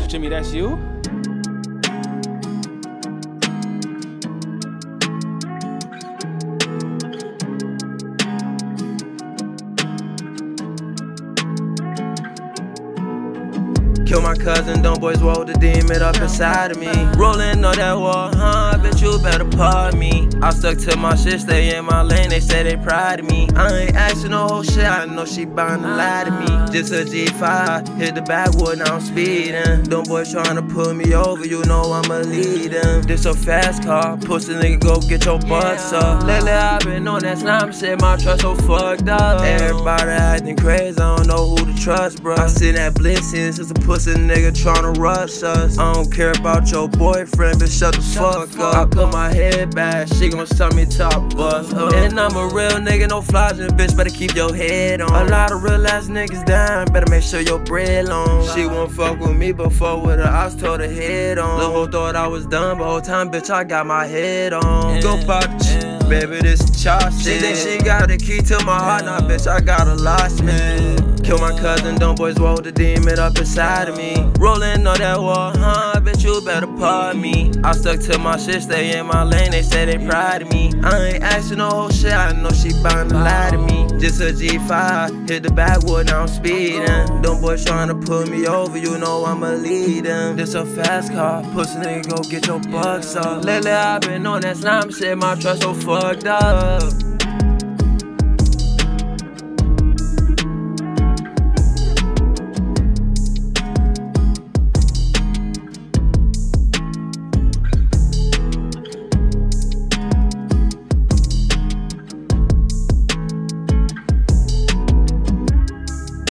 Jimmy, that's you? Kill my cousin, them boys roll the demon up inside of me. Rolling on that wall, huh? Bitch, you better pardon me. I stuck to my shit, stay in my lane, they say they proud of me. I ain't asking no whole shit, I know she bound to lie to me. Just a G5, hit the backwood, now I'm speeding. Them boys tryna pull me over, you know I'ma lead them. This a fast car, pussy nigga, go get your butts up. Lately I been on that slime shit, my trust so fucked up. Everybody acting crazy, I don't know who to trust, bro. I seen that blitz since a pussy nigga tryna rush us. I don't care about your boyfriend, bitch, shut the fuck up. I put my head back, she gon' tell me top bust up. And I'm a real nigga, no flies in bitch, better keep your head on. A lot of real ass niggas down, better make sure your bread long. She won't fuck with me, but fuck with her, I was told her head on. Lil' hoe thought I was done, but whole time, bitch, I got my head on. Go pop the shit, baby, this chop shit. She think she got the key to my heart, nah, bitch, I got a lost man. Kill my cousin, them boys roll the demon up inside of me. Rolling on that wall, huh? Bitch, you better pardon me. I stuck to my shit, stay in my lane, they say they proud of me. I ain't asking no whole shit, I know she bound to lie to me. Just a G5, hit the backwood, now I'm speeding. Them boys tryna pull me over, you know I'ma lead them. This a fast car, pussy nigga, go get your bucks up. Lately I been on that slime shit, my trust so fucked up.